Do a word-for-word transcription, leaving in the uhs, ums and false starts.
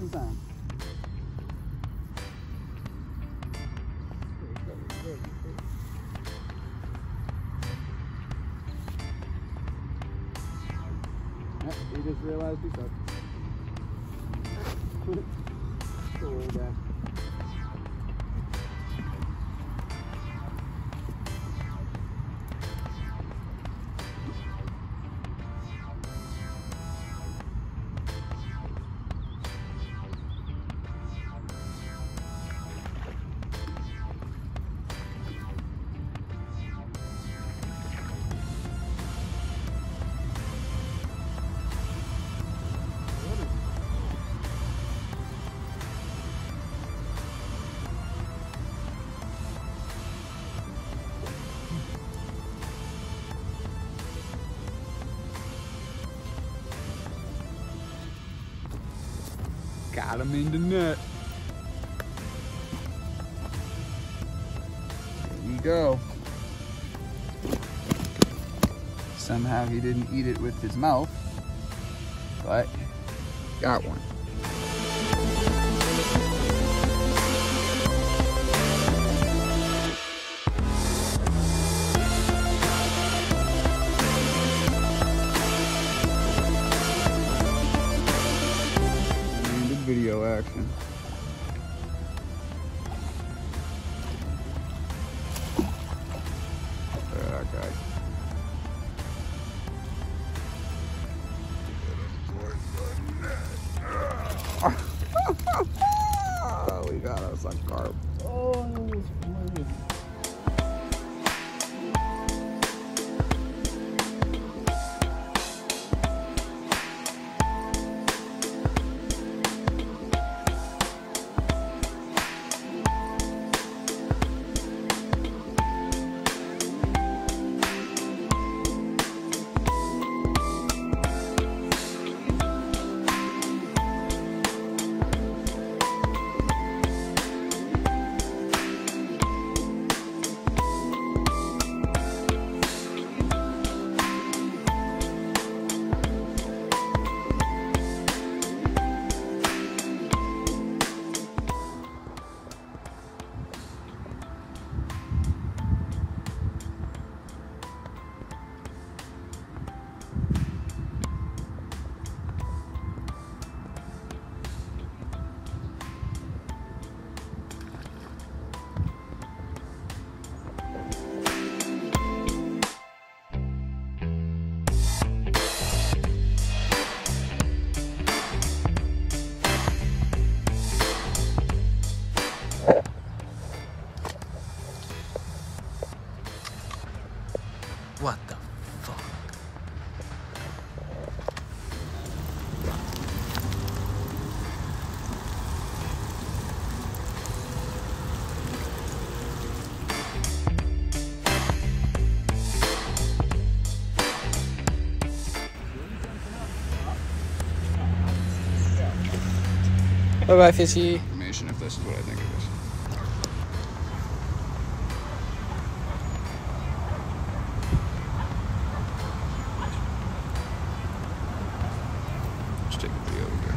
the time. Yep, he just realized he sucked. Poor old guy. Got him in the net. There you go. Somehow he didn't eat it with his mouth, but got one. Video action. Look at that guy. We got us a carp. Oh, that was funny. What the fuck? Bye bye, fishy. Information if this is what I think it is. Take a video.